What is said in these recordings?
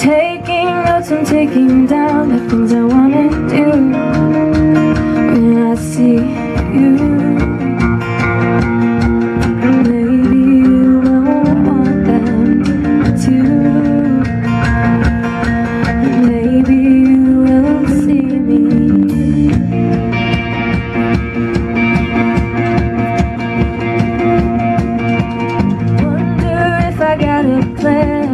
taking notes and taking down the things I wanna do when I see you. Maybe you won't want them to. Maybe you will see me. Wonder if I got a plan.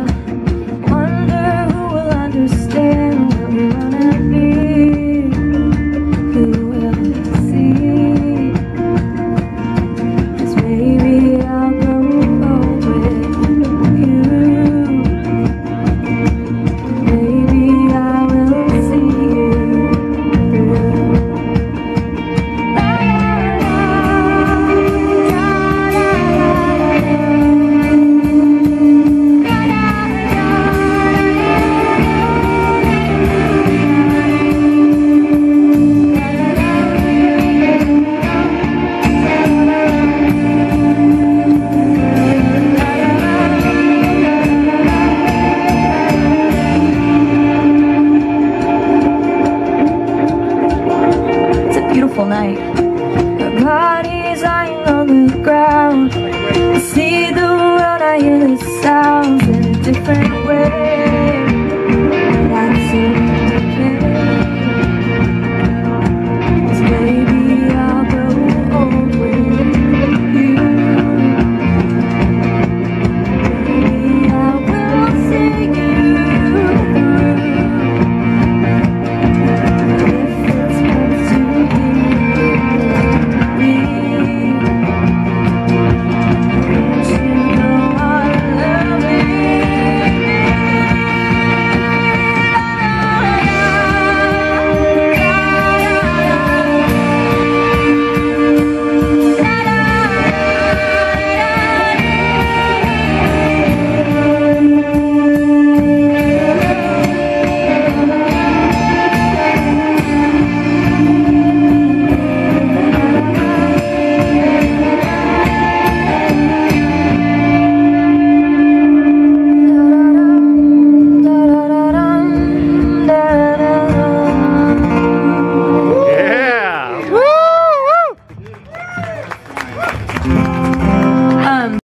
Understand what we wanna be. Who will see? 'Cause maybe I'll grow old with you. Maybe I will see you through. Beautiful night. Our bodies lying on the ground. I see the world, I hear the sounds in a different way.